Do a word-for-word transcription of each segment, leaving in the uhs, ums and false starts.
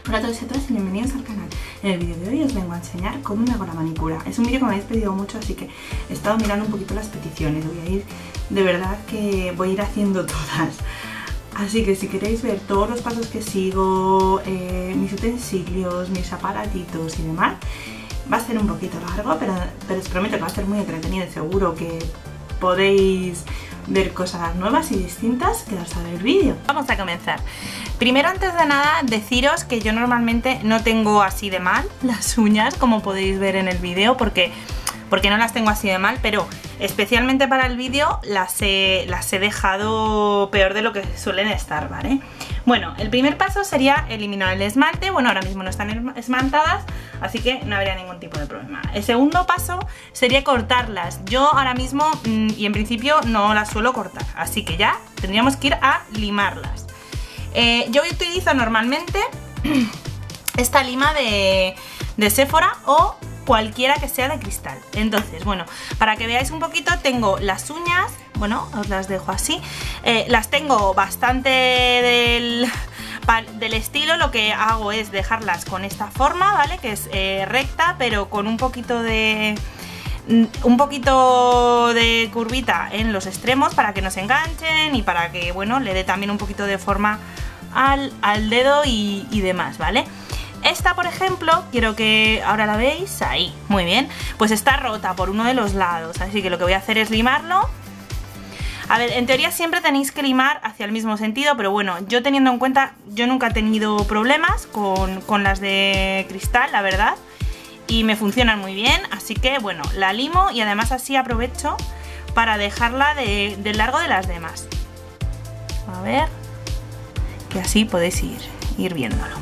Hola a todos y a todas y bienvenidos al canal. En el vídeo de hoy os vengo a enseñar cómo me hago la manicura. Es un vídeo que me habéis pedido mucho, así que he estado mirando un poquito las peticiones. Voy a ir, de verdad que voy a ir haciendo todas. Así que si queréis ver todos los pasos que sigo, eh, mis utensilios, mis aparatitos y demás, va a ser un poquito largo, pero, pero os prometo que va a ser muy entretenido y seguro que podéis ver cosas nuevas y distintas. Quedaos a ver el vídeo. Vamos a comenzar. Primero, antes de nada, deciros que yo normalmente no tengo así de mal las uñas, como podéis ver en el vídeo, porque, porque no las tengo así de mal, pero especialmente para el vídeo las he, las he dejado peor de lo que suelen estar, ¿vale? Bueno, el primer paso sería eliminar el esmalte. Bueno, ahora mismo no están esmaltadas, así que no habría ningún tipo de problema. El segundo paso sería cortarlas. Yo ahora mismo y en principio no las suelo cortar, así que ya tendríamos que ir a limarlas. Eh, yo utilizo normalmente esta lima de, de Sephora o cualquiera que sea de cristal. Entonces, bueno, para que veáis un poquito, tengo las uñas, bueno, os las dejo así, eh, las tengo bastante del, del estilo. Lo que hago es dejarlas con esta forma, ¿vale? Que es eh, recta, pero con un poquito de... un poquito de curvita en los extremos para que no se enganchen y para que, bueno, le dé también un poquito de forma al, al dedo y, y demás, ¿vale? Esta, por ejemplo, quiero que ahora la veis, ahí, muy bien, pues está rota por uno de los lados, así que lo que voy a hacer es limarlo. A ver, en teoría siempre tenéis que limar hacia el mismo sentido, pero bueno, yo teniendo en cuenta, yo nunca he tenido problemas con, con las de cristal, la verdad, y me funcionan muy bien, así que bueno, la limo y además así aprovecho para dejarla de, del largo de las demás. A ver, que así podéis ir, ir viéndolo.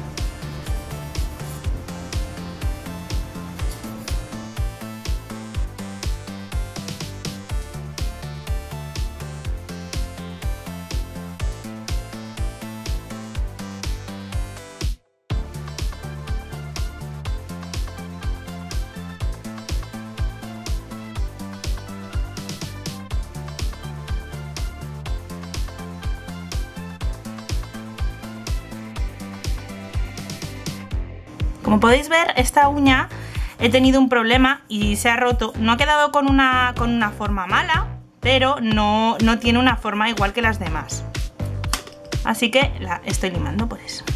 Como podéis ver, esta uña he tenido un problema y se ha roto. No ha quedado con una, con una forma mala, pero no, no tiene una forma igual que las demás. Así que la estoy limando por eso.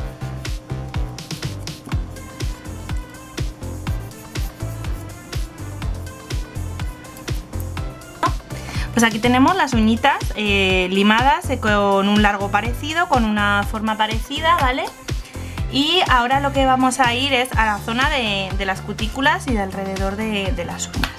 Pues aquí tenemos las uñitas eh, limadas eh, con un largo parecido, con una forma parecida, ¿vale? Y ahora lo que vamos a ir es a la zona de, de las cutículas y de alrededor de, de las uñas.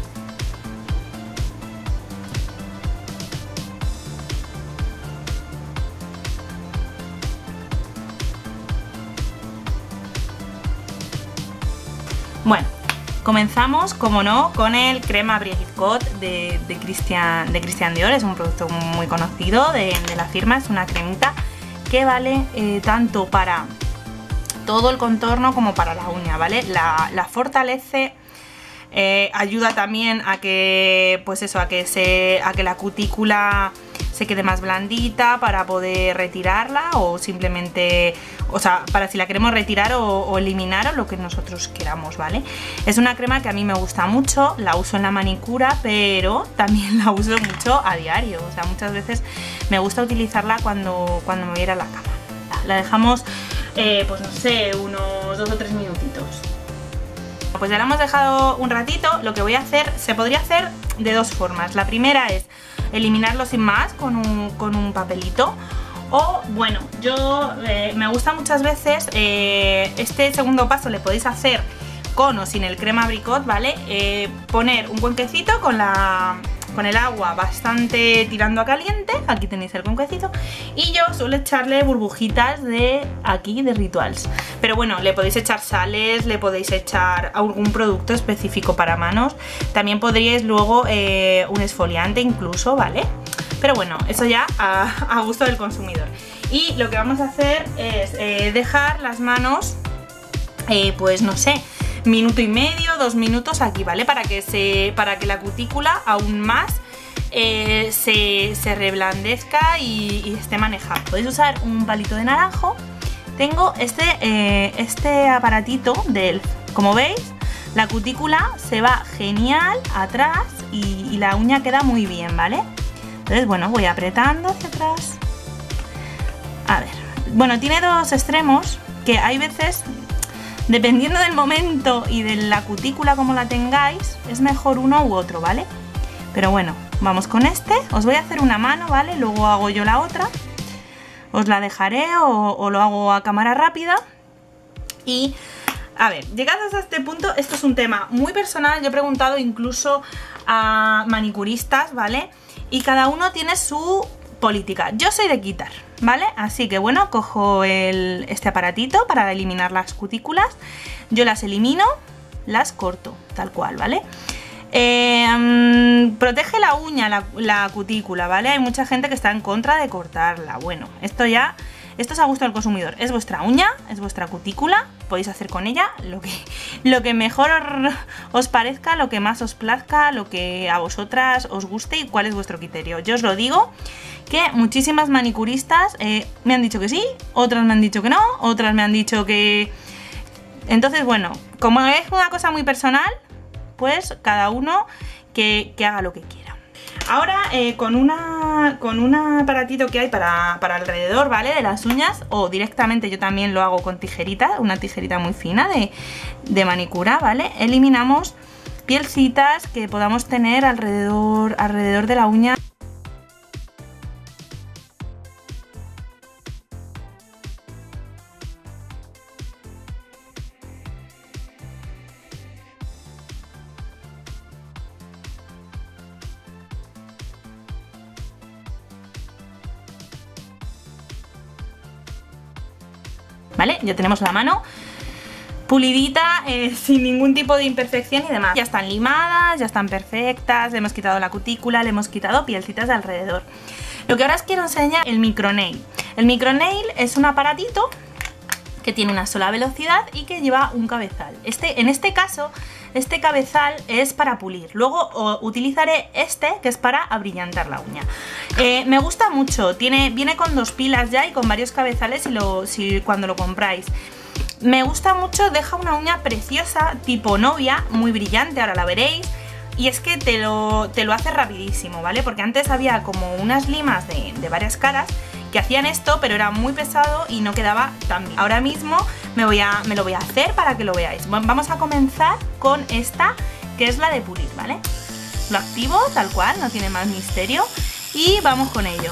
Bueno, comenzamos, como no, con el crema Brigitte de, de, Christian, de Christian Dior. Es un producto muy conocido de, de la firma, es una cremita que vale eh, tanto para todo el contorno como para la uña, ¿vale? La, la fortalece, eh, ayuda también a que, pues eso, a que, se, a que la cutícula se quede más blandita para poder retirarla o simplemente, o sea, para si la queremos retirar o, o eliminar o lo que nosotros queramos, ¿vale? Es una crema que a mí me gusta mucho, la uso en la manicura, pero también la uso mucho a diario, o sea, muchas veces me gusta utilizarla cuando, cuando me voy a ir a la cama. La dejamos, eh, pues no sé, unos dos o tres minutitos. Pues ya la hemos dejado un ratito. Lo que voy a hacer, se podría hacer de dos formas. La primera es eliminarlo sin más con un, con un papelito. O bueno, yo eh, me gusta muchas veces, eh, este segundo paso le podéis hacer con o sin el crema Brigitte, ¿vale? Eh, poner un cuenquecito con la... con el agua bastante tirando a caliente, aquí tenéis el cuenquecito, y yo suelo echarle burbujitas de aquí, de Rituals. Pero bueno, le podéis echar sales, le podéis echar algún producto específico para manos, también podríais luego eh, un esfoliante incluso, ¿vale? Pero bueno, eso ya a, a gusto del consumidor. Y lo que vamos a hacer es eh, dejar las manos, eh, pues no sé, minuto y medio, dos minutos aquí, ¿vale? Para que, se, para que la cutícula aún más eh, se, se reblandezca y, y esté manejada. Podéis usar un palito de naranjo tengo este, eh, este aparatito de Elf. Como veis, la cutícula se va genial atrás y, y la uña queda muy bien, ¿vale? Entonces, bueno, voy apretando hacia atrás. A ver, bueno, tiene dos extremos que hay veces, dependiendo del momento y de la cutícula como la tengáis, es mejor uno u otro, ¿vale? Pero bueno, vamos con este. Os voy a hacer una mano, ¿vale? Luego hago yo la otra. Os la dejaré o, o lo hago a cámara rápida. Y, a ver, llegados a este punto, esto es un tema muy personal. Yo he preguntado incluso a manicuristas, ¿vale? Y cada uno tiene su política. Yo soy de quitar, ¿vale? Así que bueno, cojo el, este aparatito para eliminar las cutículas. Yo las elimino, las corto, tal cual, ¿vale? Eh, um, protege la uña, la, la cutícula, ¿vale? Hay mucha gente que está en contra de cortarla. Bueno, esto ya... Esto es a gusto del consumidor. Es vuestra uña, es vuestra cutícula. Podéis hacer con ella lo que, lo que mejor os parezca, lo que más os plazca, lo que a vosotras os guste y cuál es vuestro criterio. Yo os lo digo, que muchísimas manicuristas eh, me han dicho que sí, otras me han dicho que no, otras me han dicho que... Entonces, bueno, como es una cosa muy personal, pues cada uno que, que haga lo que quiera. Ahora eh, con, una, con un aparatito que hay para, para alrededor, ¿vale? De las uñas, o directamente yo también lo hago con tijerita, una tijerita muy fina de, de manicura, ¿vale? Eliminamos pielcitas que podamos tener alrededor, alrededor de la uña. ¿Vale? Ya tenemos la mano pulidita, eh, sin ningún tipo de imperfección y demás. Ya están limadas, ya están perfectas, le hemos quitado la cutícula, le hemos quitado pielcitas de alrededor. Lo que ahora os quiero enseñar es el micronail. El micronail es un aparatito que tiene una sola velocidad y que lleva un cabezal. Este, en este caso, este cabezal es para pulir. Luego o, utilizaré este, que es para abrillantar la uña. Eh, me gusta mucho, tiene, viene con dos pilas ya y con varios cabezales si lo, si, cuando lo compráis. Me gusta mucho, deja una uña preciosa, tipo novia, muy brillante, ahora la veréis. Y es que te lo, te lo hace rapidísimo, ¿vale? Porque antes había como unas limas de, de varias caras que hacían esto, pero era muy pesado y no quedaba tan bien. Ahora mismo me, voy a, me lo voy a hacer para que lo veáis. Bueno, vamos a comenzar con esta, que es la de pulir, ¿vale? Lo activo tal cual, no tiene más misterio. Y vamos con ello.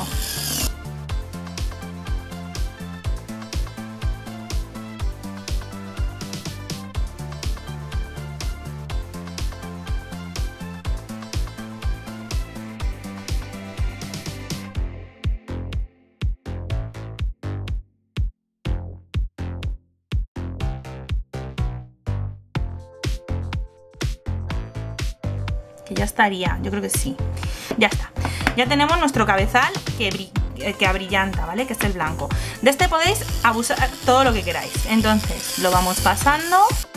Que ya estaría, yo creo que sí. Ya está. Ya tenemos nuestro cabezal que, bri que abrillanta, ¿vale? Que es el blanco. De este podéis abusar todo lo que queráis. Entonces lo vamos pasando.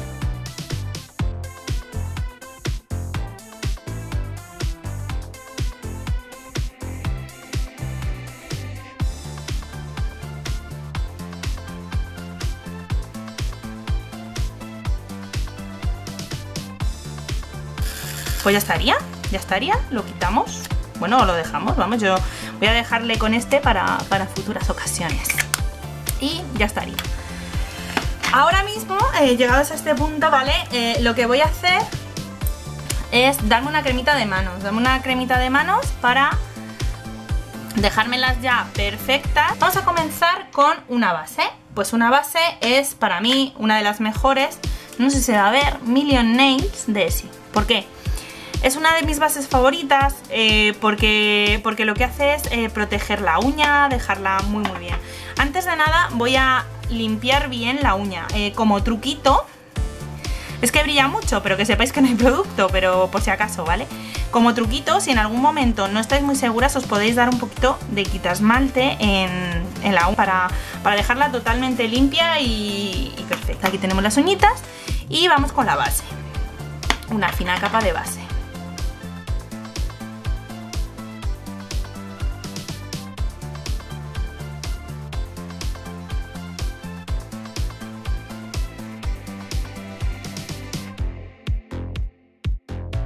Pues ya estaría, ya estaría, lo quitamos. Bueno, lo dejamos, vamos, yo voy a dejarle con este para, para futuras ocasiones. Y ya estaría. Ahora mismo, eh, llegados a este punto, ¿vale? Eh, lo que voy a hacer es darme una cremita de manos. Darme una cremita de manos para dejármelas ya perfectas. Vamos a comenzar con una base. Pues una base es para mí una de las mejores, no sé si se va a ver, Million Nails de Essie. ¿Por qué? Es una de mis bases favoritas eh, porque, porque lo que hace es eh, proteger la uña, dejarla muy muy bien. Antes de nada voy a limpiar bien la uña. Eh, como truquito, es que brilla mucho, pero que sepáis que no hay producto, pero por si acaso, ¿vale? Como truquito, si en algún momento no estáis muy seguras, os podéis dar un poquito de quitasmalte en, en la uña para, para dejarla totalmente limpia y, y perfecta. Aquí tenemos las uñitas y vamos con la base. Una fina capa de base.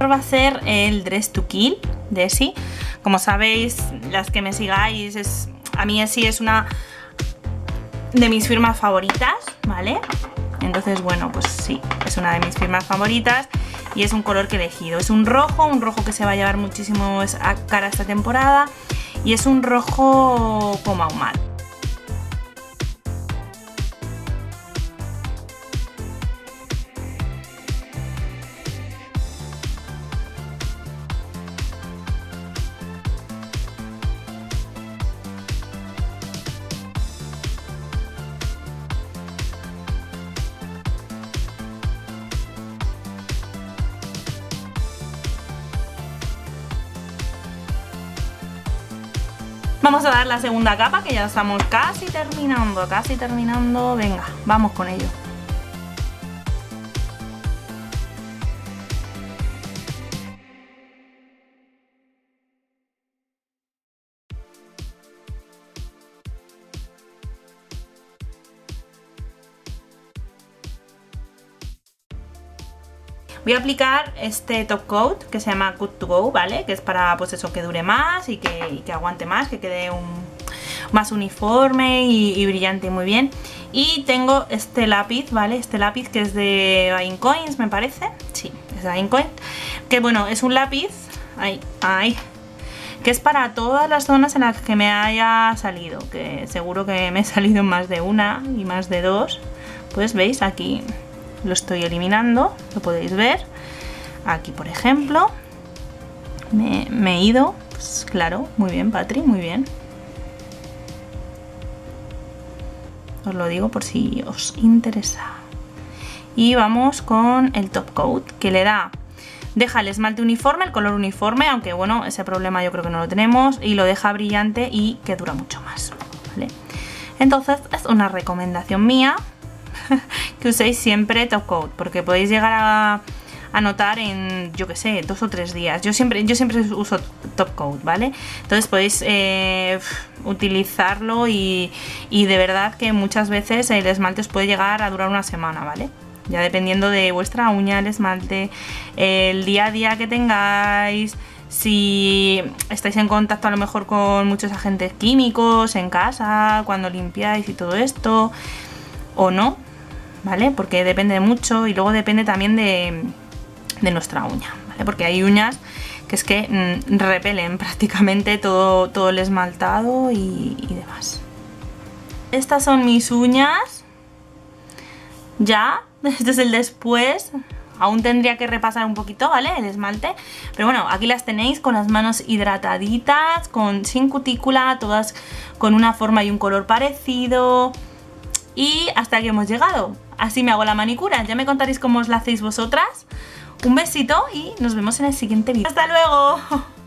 Va a ser el Dress to Kill de Essie. Como sabéis, las que me sigáis, es, a mí Essie es una de mis firmas favoritas, ¿vale? Entonces, bueno, pues sí, es una de mis firmas favoritas y es un color que he elegido. Es un rojo, un rojo que se va a llevar muchísimo a cara esta temporada y es un rojo como ahumado. Vamos a dar la segunda capa, que ya estamos casi terminando, casi terminando. Venga, vamos con ello. Voy a aplicar este top coat que se llama Good to Go, ¿vale? Que es para, pues eso, que dure más y que, y que aguante más, que quede un, más uniforme y, y brillante muy bien. Y tengo este lápiz, ¿vale? Este lápiz que es de Inkcoins, me parece. Sí, es de Inkcoins. Que bueno, es un lápiz, ahí, ahí, que es para todas las zonas en las que me haya salido. Que seguro que me he salido en más de una y más de dos. Pues veis, aquí lo estoy eliminando, lo podéis ver. Aquí, por ejemplo, me, me he ido. Pues claro, muy bien, Patri, muy bien. Os lo digo por si os interesa. Y vamos con el top coat, que le da, deja el esmalte uniforme, el color uniforme, aunque bueno, ese problema yo creo que no lo tenemos, y lo deja brillante y que dura mucho más, ¿vale? Entonces es una recomendación mía que uséis siempre top coat, porque podéis llegar a, a notar en, yo que sé, dos o tres días. Yo siempre, yo siempre uso top coat, ¿vale? Entonces podéis eh, utilizarlo y, y de verdad que muchas veces el esmalte os puede llegar a durar una semana, ¿vale? Ya dependiendo de vuestra uña, el esmalte, el día a día que tengáis, si estáis en contacto a lo mejor con muchos agentes químicos en casa, cuando limpiáis y todo esto, o no, ¿vale? Porque depende mucho y luego depende también de, de nuestra uña, ¿vale? Porque hay uñas que es que mmm, repelen prácticamente todo, todo el esmaltado y, y demás. Estas son mis uñas ya, este es el después. Aún tendría que repasar un poquito, ¿vale? El esmalte. Pero bueno, aquí las tenéis con las manos hidrataditas, con, sin cutícula, todas con una forma y un color parecido. Y hasta aquí hemos llegado. Así me hago la manicura. Ya me contaréis cómo os la hacéis vosotras. Un besito y nos vemos en el siguiente vídeo. ¡Hasta luego!